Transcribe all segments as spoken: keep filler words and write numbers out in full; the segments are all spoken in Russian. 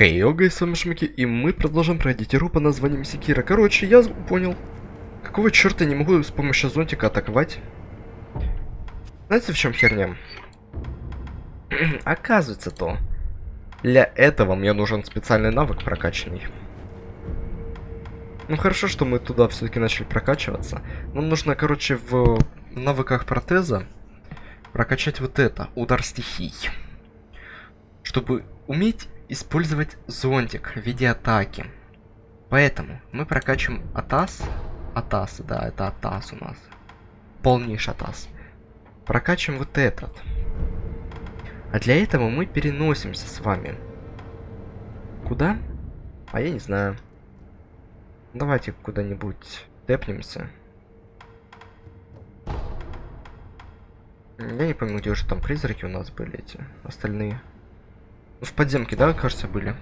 Хей, йога, с вами Шмики, и мы продолжим пройти игру под названием Секира. Короче, я понял, какого черта я не могу с помощью зонтика атаковать. Знаете, в чем херня? Оказывается, то для этого мне нужен специальный навык прокачанный. Ну хорошо, что мы туда все-таки начали прокачиваться. Нам нужно, короче, в навыках протеза прокачать вот это, удар стихий, чтобы уметь использовать зонтик в виде атаки. Поэтому мы прокачиваем Атас. Атас, да, это Атас у нас. Полнейший Атас. Прокачиваем вот этот. А для этого мы переносимся с вами. Куда? А я не знаю. Давайте куда-нибудь тэпнемся. Я не помню, где уже там призраки у нас были эти остальные. В подземке, да, кажется, были.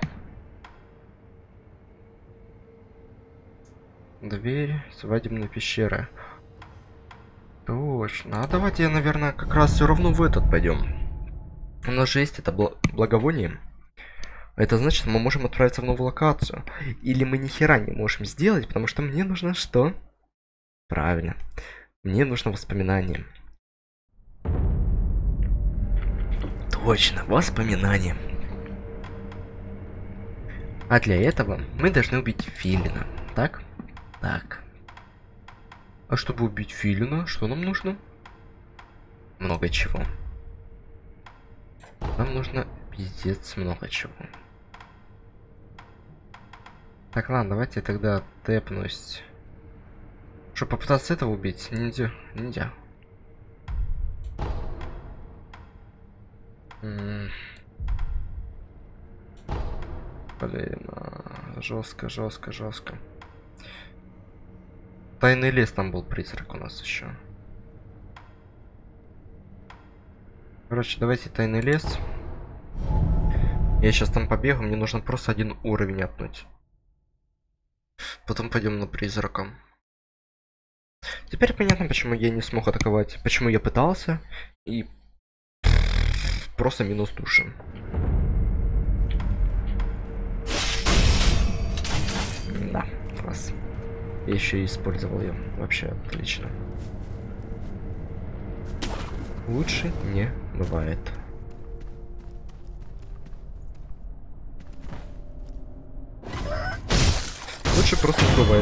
Дверь, свадебная пещера. Точно. А давайте, я, наверное, как раз все равно в этот пойдем. У нас же есть это бл благовоние. Это значит, мы можем отправиться в новую локацию. Или мы ни хера не можем сделать, потому что мне нужно что? Правильно. Мне нужно воспоминание. Точно, воспоминание. А для этого мы должны убить Филина. Так? Так. А чтобы убить Филина, что нам нужно? Много чего. Нам нужно пиздец много чего. Так, ладно, давайте я тогда тэпнусь. Чтобы попытаться этого убить? Нельзя. Нельзя. М-м. Блин, а, жестко, жестко, жестко. Тайный лес, там был призрак у нас еще. Короче, давайте тайный лес. Я сейчас там побегу, мне нужно просто один уровень апнуть. Потом пойдем на призрака. Теперь понятно, почему я не смог атаковать. Почему я пытался и просто минус души. Да, класс. Я еще и использовал ее. Вообще отлично. Лучше не бывает. Лучше просто не бывает.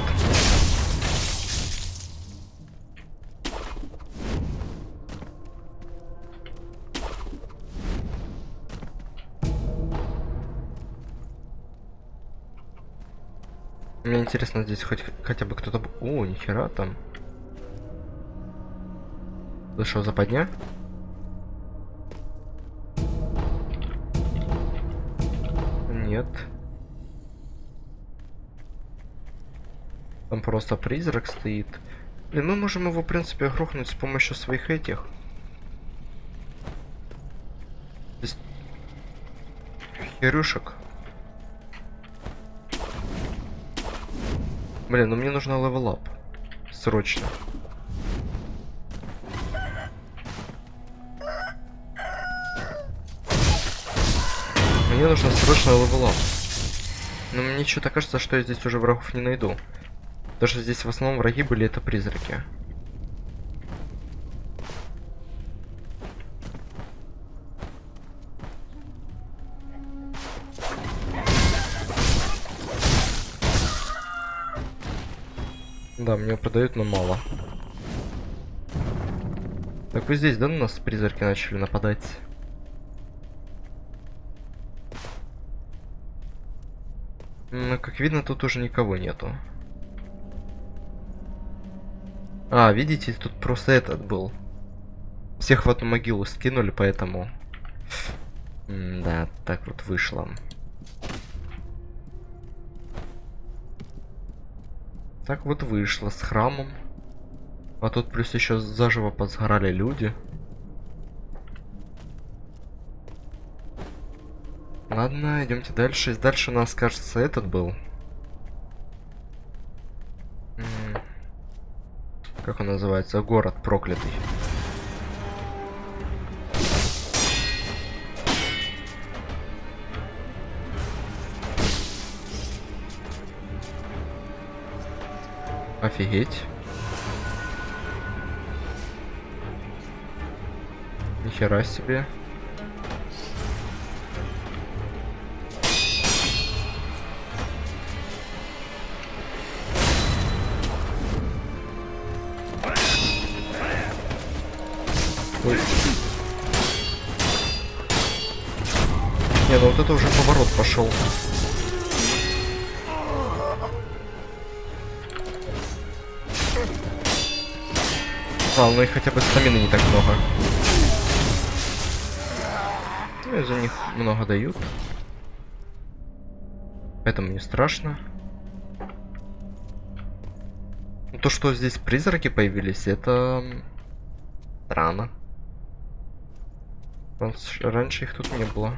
Мне интересно, здесь хоть хотя бы кто-то... О, нихера там. Да что, западня? Нет. Там просто призрак стоит. Блин, мы можем его, в принципе, грохнуть с помощью своих этих. Здесь... херюшек. Блин, ну мне нужно левел-ап. Срочно. Мне нужно срочно левел-ап. Но мне что-то кажется, что я здесь уже врагов не найду. Потому что здесь в основном враги были это призраки. Да, мне продают, но мало. Так, вы здесь, да, на нас призраки начали нападать? Ну, как видно, тут уже никого нету. А, видите, тут просто этот был. Всех в одну могилу скинули, поэтому... М да, так вот вышло. Так вот вышло с храмом. А тут плюс еще заживо позгорали люди. Ладно, идемте дальше. Дальше у нас, кажется, этот был. М -м как он называется? Город проклятый. Офигеть. Нихера себе. Ой. Не, ну вот это уже поворот пошел. А, ну и хотя бы стамины не так много. Ну и за них много дают. Поэтому не страшно. Ну, то, что здесь призраки появились, это странно. Раньше их тут не было.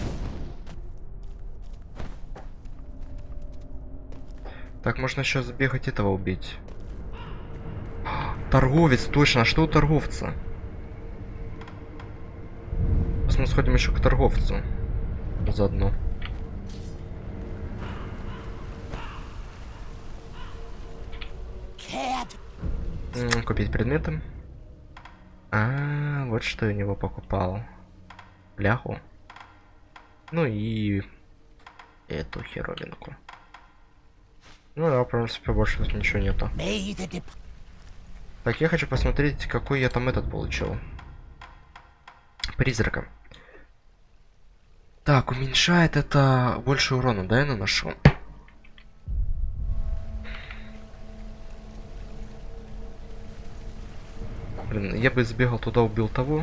Так, можно сейчас сбегать этого убить. Торговец, точно, а что у торговца? Мы сходим еще к торговцу. Заодно. М, купить предметы. А, вот что я у него покупал. Бляху. Ну и эту херовинку. Ну да, в принципе, больше тут ничего нету. Так, я хочу посмотреть, какой я там этот получил. Призрака. Так, уменьшает это больше урона, да, я наношу? Блин, я бы сбегал туда, убил того.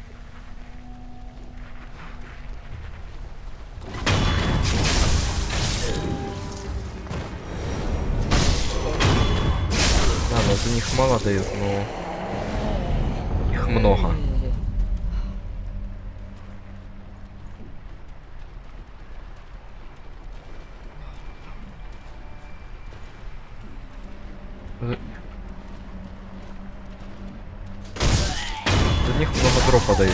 Да, но за них мало дают, но их много. За них много дропа дают.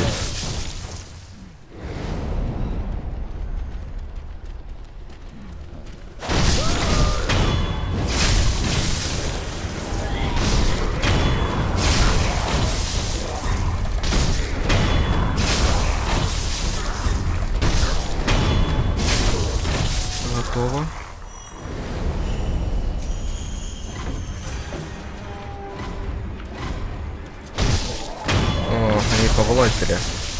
Готово. О, они повылазили.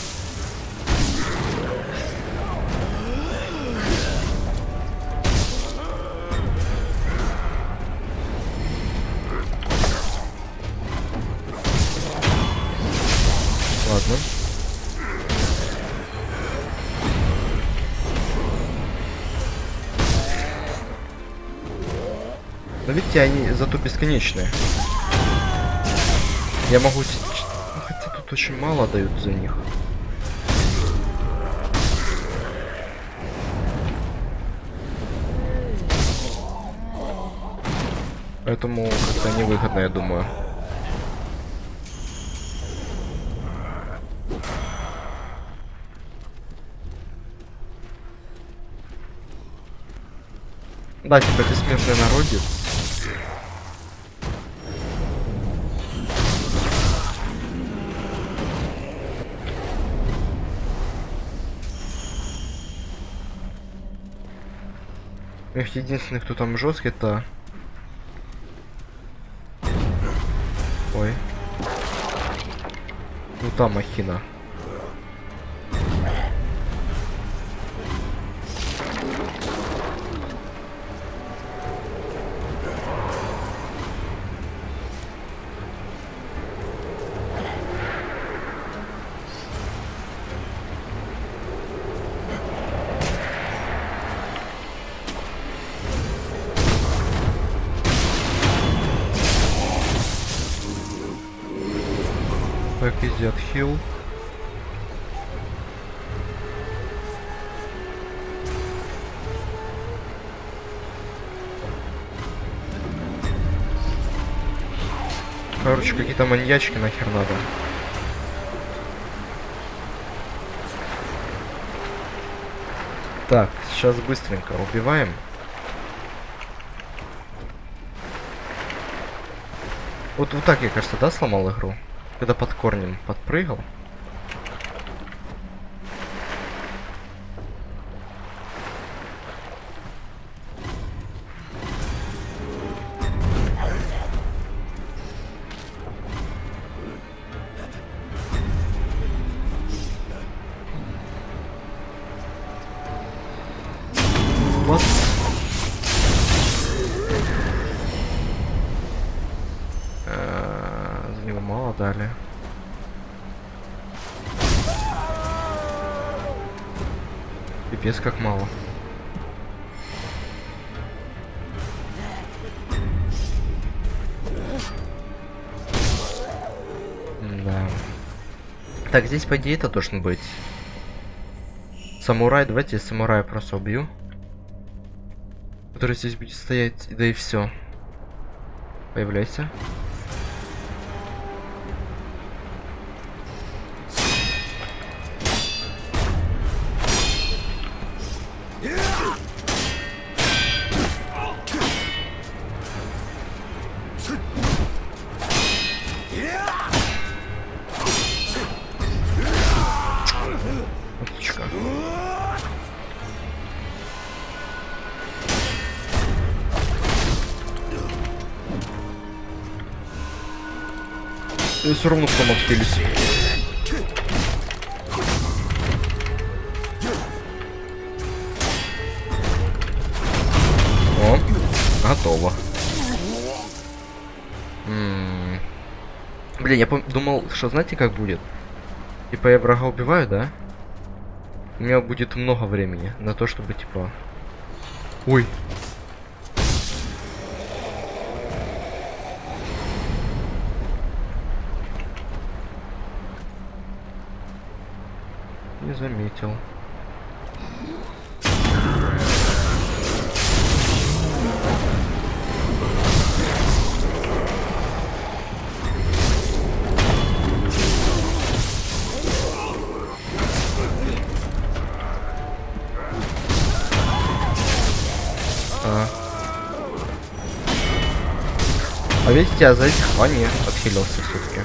Ладно. Но видите, они зато бесконечные. Я могу... Ну, хотя тут очень мало дают за них. Поэтому как-то невыгодно, я думаю. Да, типа бессмертный народец. Их единственный, кто там жесткий, это... Ой. Ну там махина. Так, изи отхил. Короче, какие-то маньячки нахер надо. Так, сейчас быстренько убиваем. Вот, вот так я, кажется, да, сломал игру? Когда под корнем подпрыгал. Вот. За него мало дали. Пипец как мало. Да. Так, здесь по идее это должен быть самурай. Давайте я самурая просто убью, который здесь будет стоять, да и все. Появляйся. Отлично. И все равно потом открылись. О, готово. М-м. Блин, я думал, что знаете, как будет? Типа я врага убиваю, да? У меня будет много времени на то, чтобы типа... Ой. Не заметил. А, а видите, я за этих... А, нет, отхилился все-таки.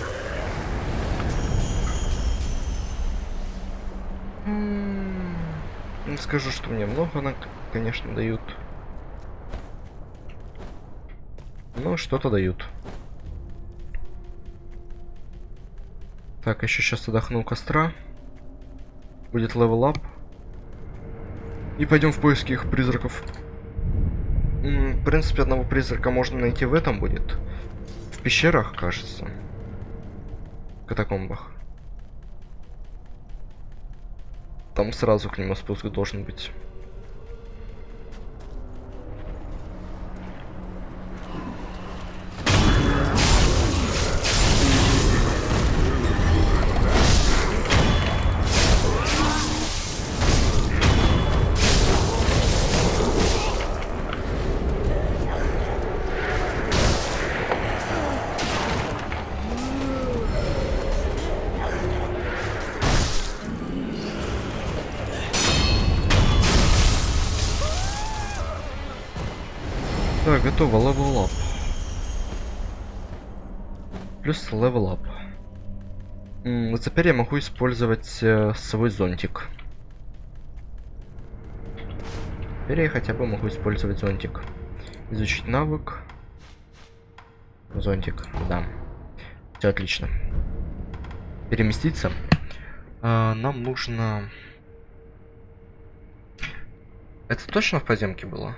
Не скажу, что мне много, она, конечно, дают. Но что-то дают. Так, еще сейчас отдохну у костра. Будет левел ап. И пойдем в поиски их призраков. В принципе, одного призрака можно найти в этом будет. В пещерах, кажется. В катакомбах. Там сразу к нему спуск должен быть. Так, готово, левел ап. Плюс левел ап. Вот теперь я могу использовать э, свой зонтик. Теперь я хотя бы могу использовать зонтик. Изучить навык. Зонтик, да. Все отлично. Переместиться. А, нам нужно... Это точно в подземке было?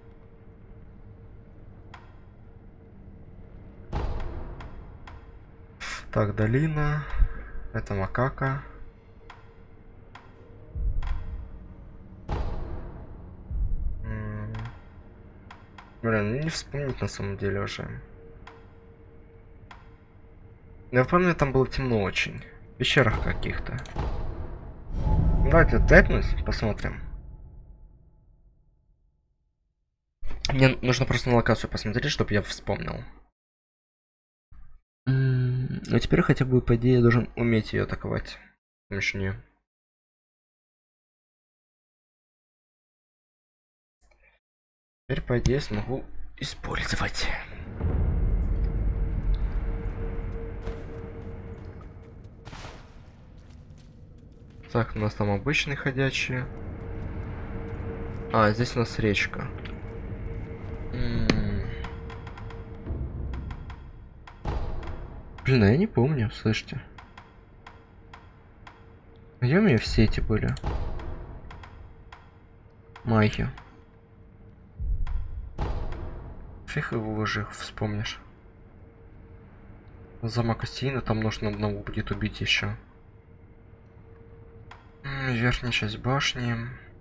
Так, долина. Это макака. М-м. Блин, не вспомнить на самом деле уже. Я помню, там было темно очень. В пещерах каких-то. Давайте тэпнусь, посмотрим. Мне нужно просто на локацию посмотреть, чтобы я вспомнил. А теперь хотя бы, по идее, я должен уметь ее атаковать. С помощью нее. Теперь, по идее, смогу использовать. Так, у нас там обычные ходячие. А, здесь у нас речка. М-м. Блин, а я не помню, слышите. Где у меня все эти были? Майки. Фиг его уже вспомнишь. Замок Асиина, там нужно одного будет убить еще. Верхняя часть башни.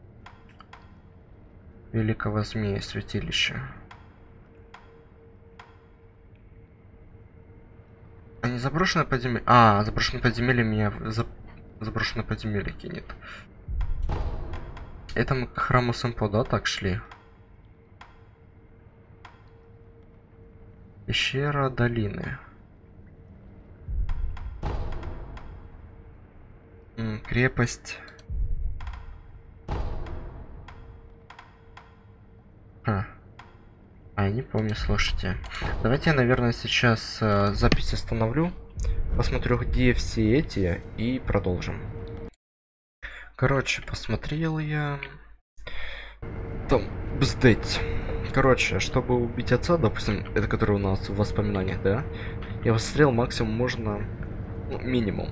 Великого змея святилища. А не заброшенное подземелье? А, заброшенное подземелье меня в за... заброшенное подземелье кинет. Это мы к храму Сэмпо, да, так шли? Пещера долины. М, крепость. А. а, я не помню, слушайте. Давайте я, наверное, сейчас э, запись остановлю. Посмотрю, где все эти, и продолжим. Короче, посмотрел я... Там, бздеть. Короче, чтобы убить отца, допустим, это который у нас в воспоминаниях, да? Я посмотрел, максимум можно... Ну, минимум.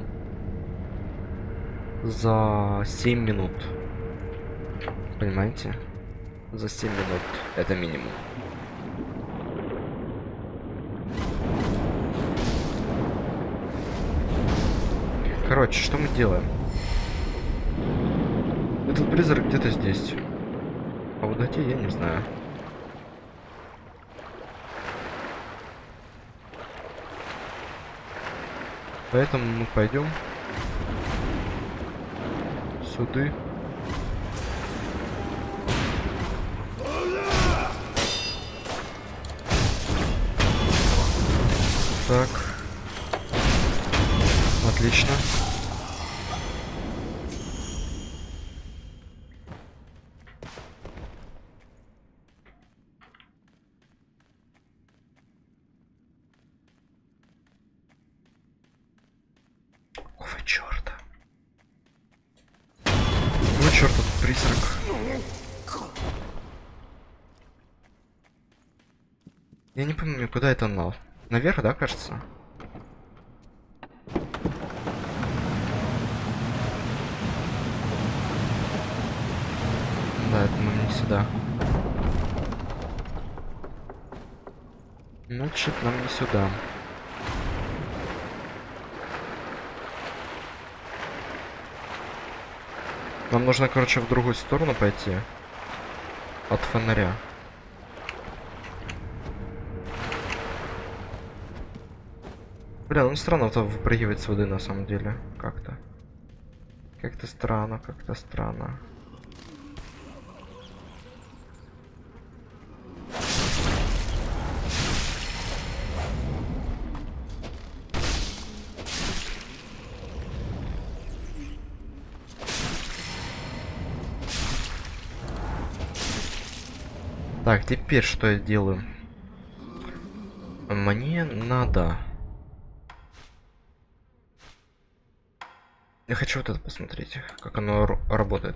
За семь минут. Понимаете? За семь минут. Это минимум. Короче, что мы делаем? Этот призрак где-то здесь. А вот где, я не знаю. Поэтому мы пойдем сюда. Так. Отлично. Какого черта? Ну черт, этот призрак. Я не помню, куда это нал. Наверх, да, кажется? Да, это нам не сюда. Значит, нам не сюда. Нам нужно, короче, в другую сторону пойти. От фонаря. Бля, ну странно-то выпрыгивать с воды на самом деле. Как-то. Как-то странно, как-то странно. Так, теперь что я делаю? Мне надо... Я хочу вот это посмотреть, как оно работает.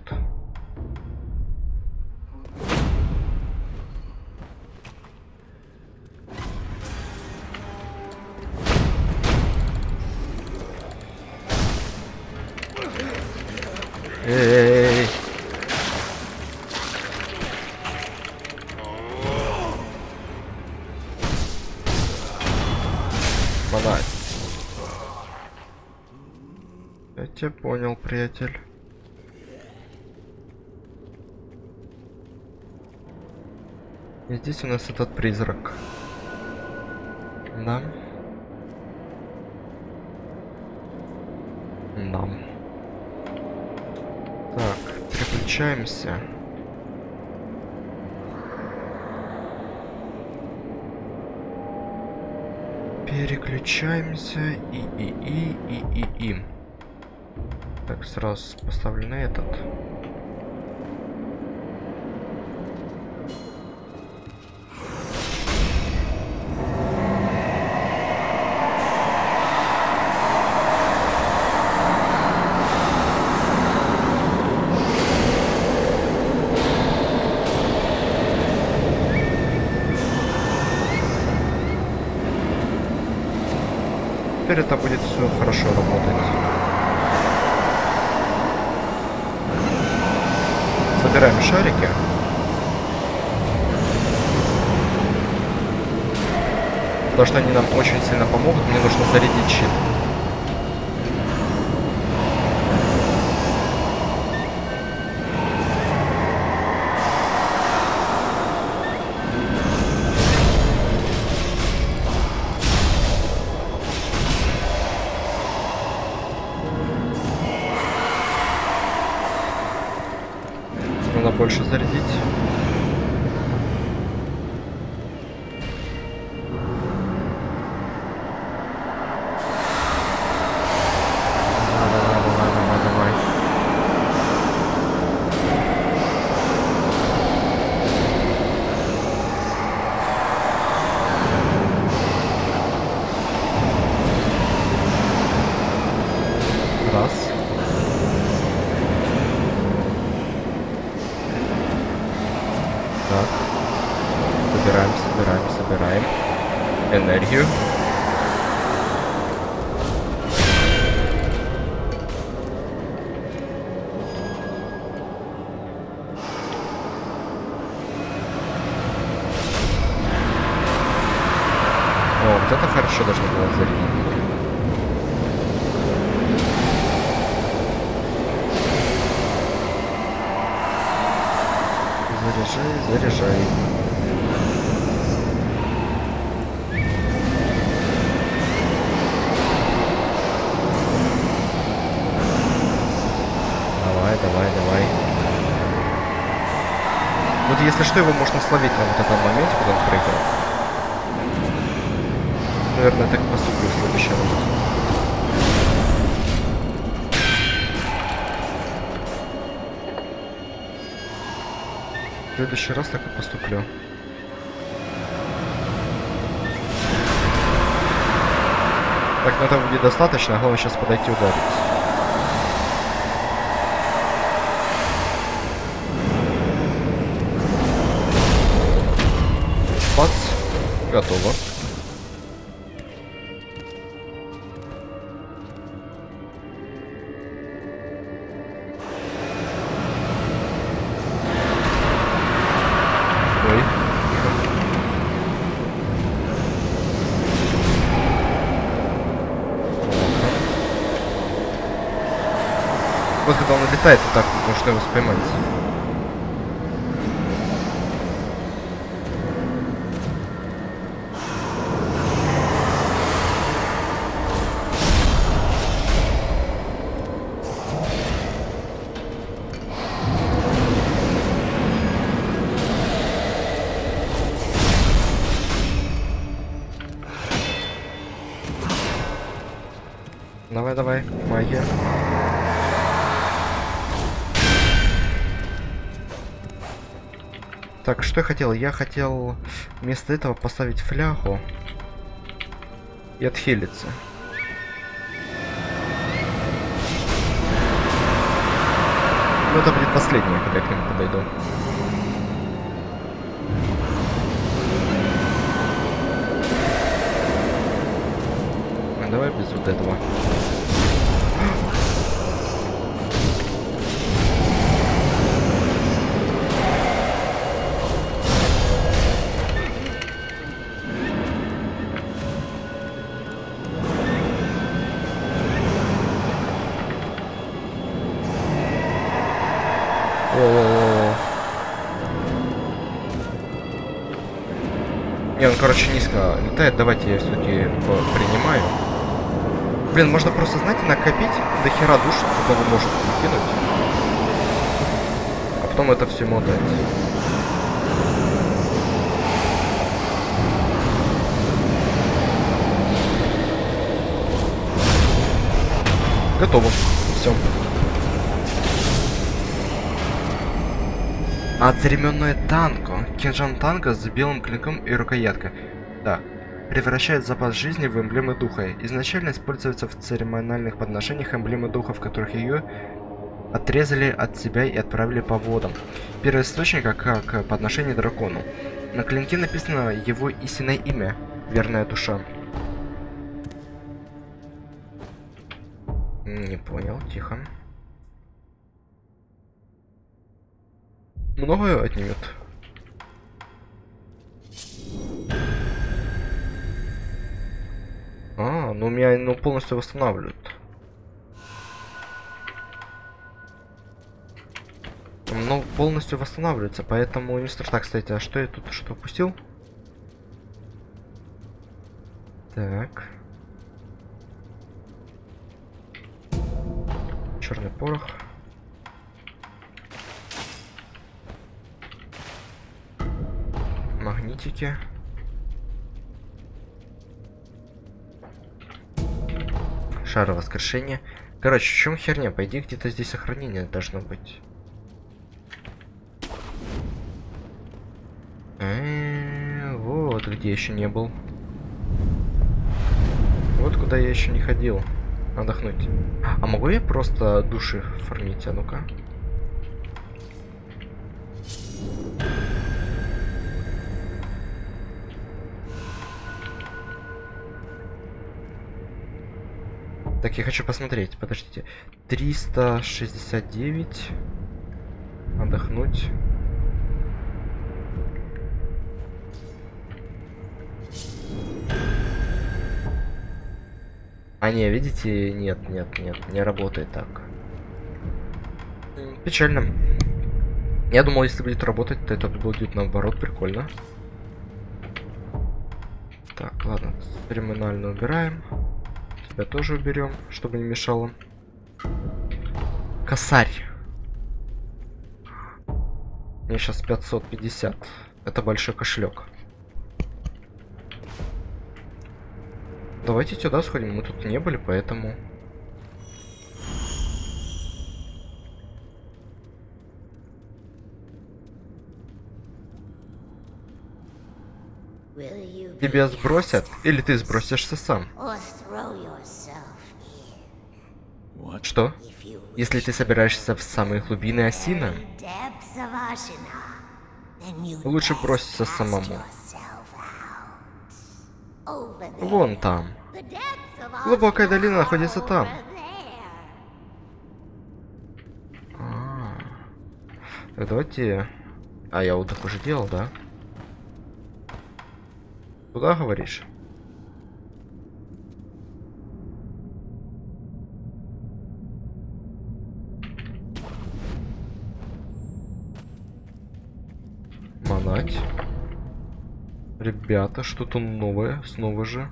Эй! Балай. Я тебя понял, приятель. И здесь у нас этот призрак. Да. Да. Так, переключаемся. Переключаемся и и и и и и. Так, сразу поставлю на этот. теперь это будет все хорошо работать. Собираем шарики. Потому что они нам очень сильно помогут. Мне нужно зарядить щит. Надо больше зарядить. Собираем, собираем, собираем энергию. О, вот это хорошо должно было зарядить. Заряжай, заряжай. Давай, давай, давай. Вот если что, его можно словить на вот этом моменте, когда он прыгает. Наверное, так поступлю в следующий раз. В следующий раз так и поступлю. Так, на этом будет достаточно, главное сейчас подойти и ударить. Бац. Готово. Ой. Вот когда он летает, вот так нужно его поймать. Давай, давай, магия. Так, что я хотел? Я хотел вместо этого поставить флягу и отхилиться. Ну, это будет последнее, когда я к нему подойду. А давай без вот этого. О-о-о. Не, он, короче, низко летает. Давайте я все-таки принимаю. Блин, можно просто, знаете, накопить до хера душ, сколько вы можете кинуть. А потом это все ему отдать. Готово. Все. Одноименное танко. Кинжал танка с белым клинком и рукояткой. Да. Превращает запас жизни в эмблемы духа. Изначально используется в церемониальных подношениях эмблемы духа, в которых ее отрезали от себя и отправили по водам. Первый источник как подношение дракону. На клинке написано его истинное имя. Верная душа. Не понял, тихо. Много отнимет? А, ну меня ну, полностью восстанавливают. Ну, полностью восстанавливается, поэтому не страшно. Так, кстати, а что я тут что опустил? Так. Черный порох. Магнитики. Шар воскрешения. Короче, в чем херня? По идее, где-то здесь сохранение должно быть. Э-э-э, вот где еще не был. Вот куда я еще не ходил. Отдохнуть. А могу я просто души фармить? А ну-ка. Так, я хочу посмотреть. Подождите. триста шестьдесят девять. Отдохнуть. А не, видите, нет, нет, нет, не работает так. Печально. Я думал, если будет работать, то это будет наоборот прикольно. Так, ладно, терминально убираем. Тебя тоже уберем, чтобы не мешало. Косарь. Мне сейчас пятьсот пятьдесят. Это большой кошелек. Давайте сюда сходим. Мы тут не были, поэтому... Тебя сбросят, или ты сбросишься сам. Что? Если ты собираешься в самые глубины Асина, лучше броситься самому. Вон там. Глубокая долина находится там. А, так давайте... А, я отдых уже делал, да? Куда говоришь? Манать. Ребята, что-то новое, снова же.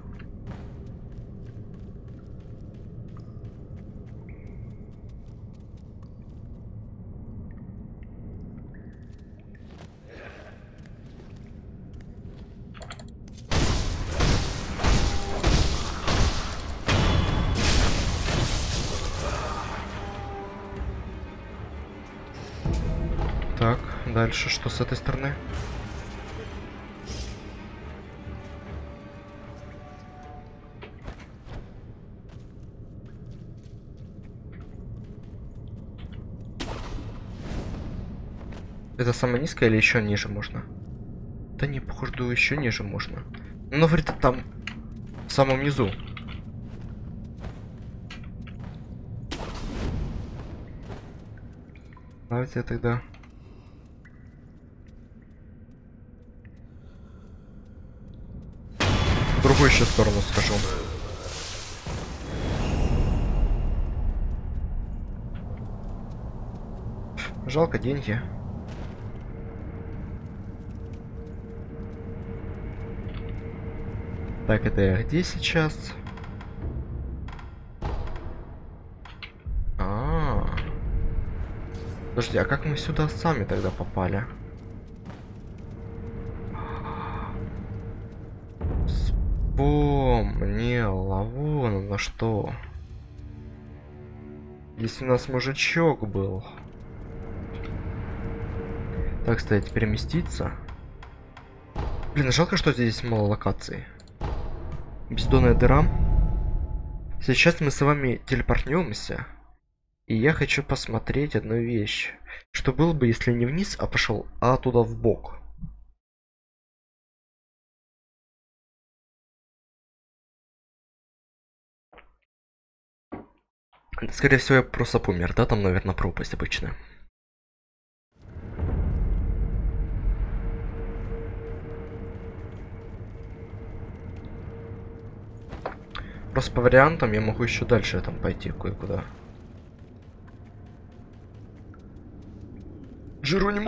Так, дальше что с этой стороны? Это самое низкое или еще ниже можно? Да не, походу, еще ниже можно. Ну, говорит, там в самом низу. Давайте я тогда... В другую еще сторону схожу. Жалко деньги. Так, это я где сейчас? А, -а, -а. Подожди, а как мы сюда сами тогда попали? Вспомнила, вон на что. Здесь у нас мужичок был. Так, кстати, переместиться. Блин, жалко, что здесь мало локаций. Бездонная дыра. Сейчас мы с вами телепортнемся. И я хочу посмотреть одну вещь. Что было бы, если не вниз, а пошел, а туда в бок. Скорее всего, я просто помер, да? Там, наверное, пропасть обычная. Просто по вариантам я могу еще дальше там пойти кое-куда. Джеронимо.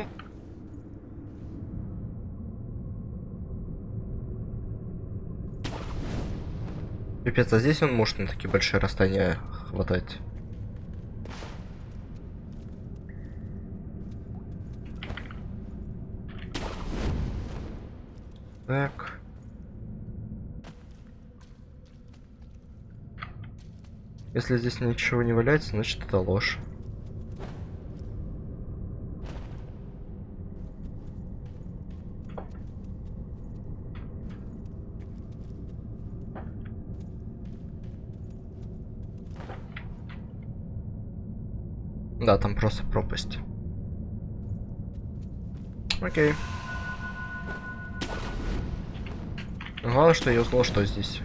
Пипец, а здесь он может на такие большие расстояния хватать. Так. Если здесь ничего не валяется, значит это ложь. Да, там просто пропасть. Окей. Главное, что я узнал, что здесь.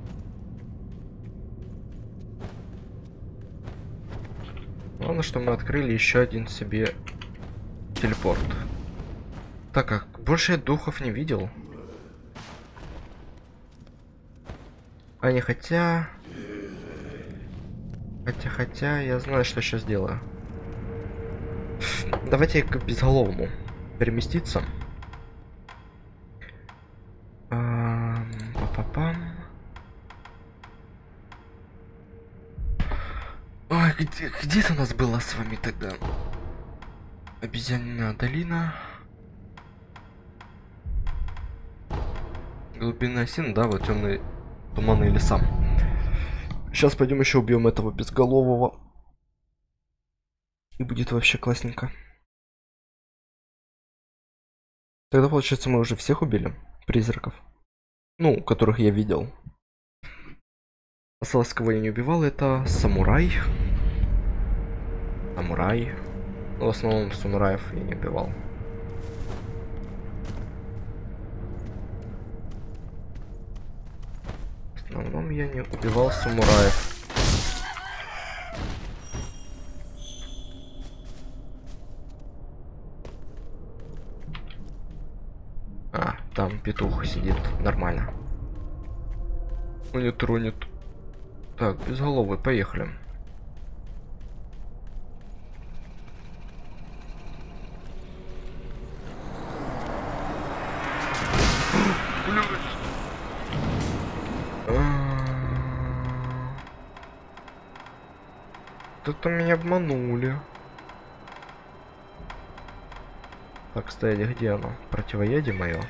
Главное, что мы открыли еще один себе телепорт. Так как больше я духов не видел. А не хотя... Хотя, хотя, я знаю, что сейчас делаю. Давайте к безголовому переместиться. Па-па-пам. Ой, где, где это у нас было с вами тогда? Обезьянная долина. Глубина осин, да, вот темные туманные леса. Сейчас пойдем еще убьем этого безголового. И будет вообще классненько. Тогда, получается, мы уже всех убили. Призраков. Ну, которых я видел. Осталось, кого я не убивал, это самурай. Самурай. Но в основном самураев я не убивал. В основном я не убивал самураев. А, там петух сидит, нормально. Он не тронет. Так, безголовый, поехали. Тут меня обманули. Так, кстати, где оно? Противоядие мое.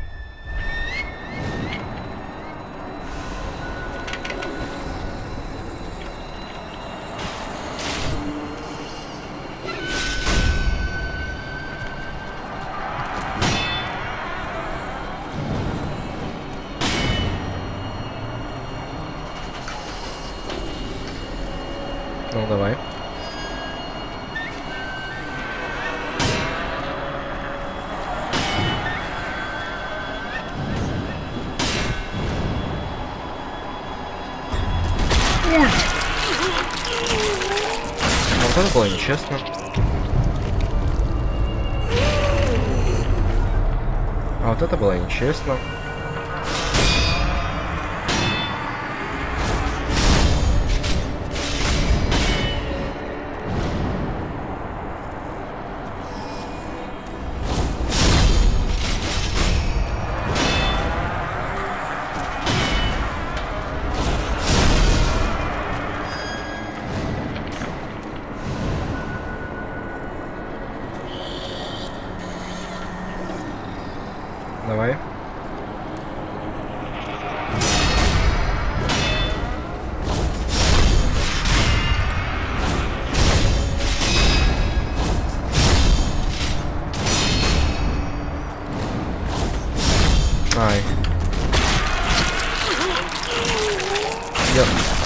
Ну, давай. Вот это было нечестно. А вот это было нечестно. Давай. Ай. Я...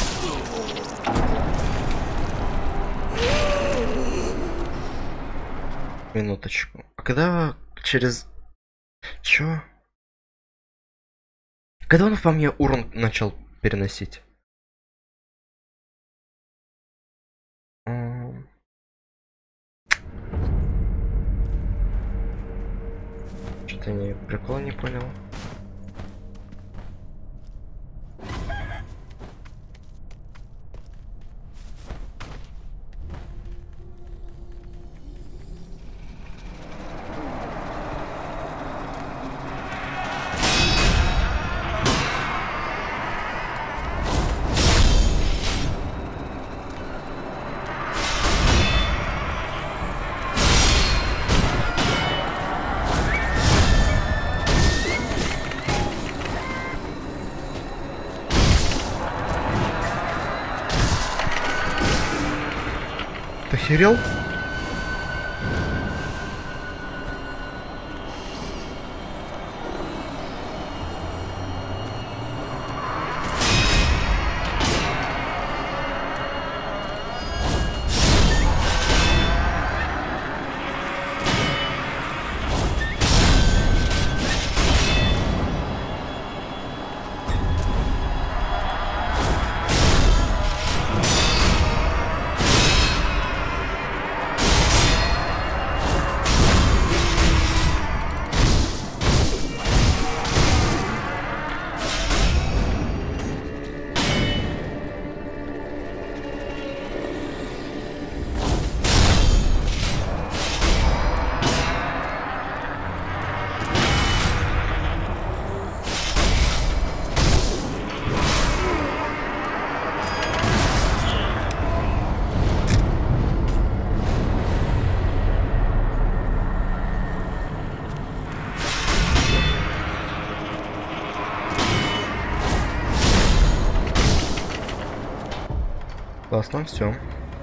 Минуточку. А когда через... Чё? Когда он по мне урон начал переносить? Что-то я не, прикола не понял. Ты охерел? Классно, все.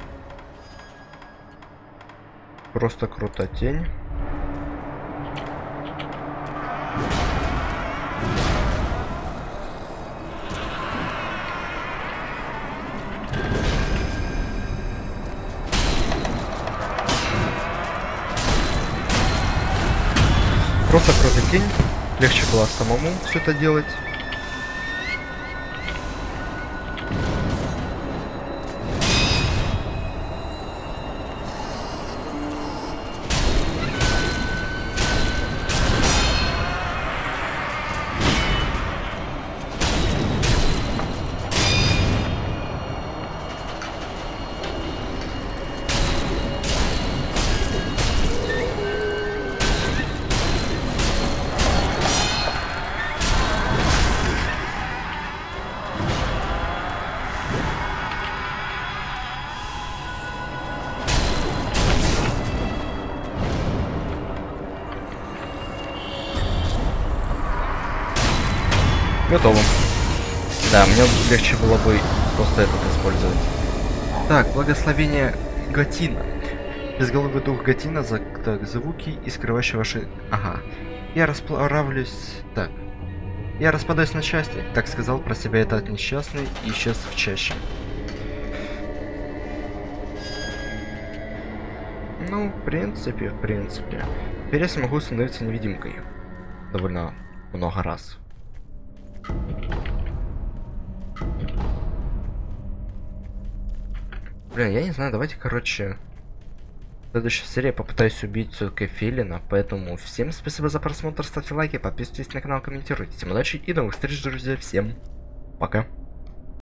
Просто круто, тень. Просто круто, тень. Легче было самому все это делать. Готово. Да, мне легче было бы просто этот использовать. Так, благословение Гатина. Безголовый дух Гатина, за так, звуки и скрывающие ваши... Ага. Я расплавлюсь... Так. Я распадаюсь на части. Так сказал про себя этот несчастный и исчез в чаще. Ну, в принципе, в принципе. Теперь я смогу становиться невидимкой. Довольно много раз. Блин, я не знаю, давайте, короче, в следующей серии попытаюсь убить все-таки Филина, поэтому всем спасибо за просмотр, ставьте лайки, подписывайтесь на канал, комментируйте. Всем удачи и новых встреч, друзья, всем пока.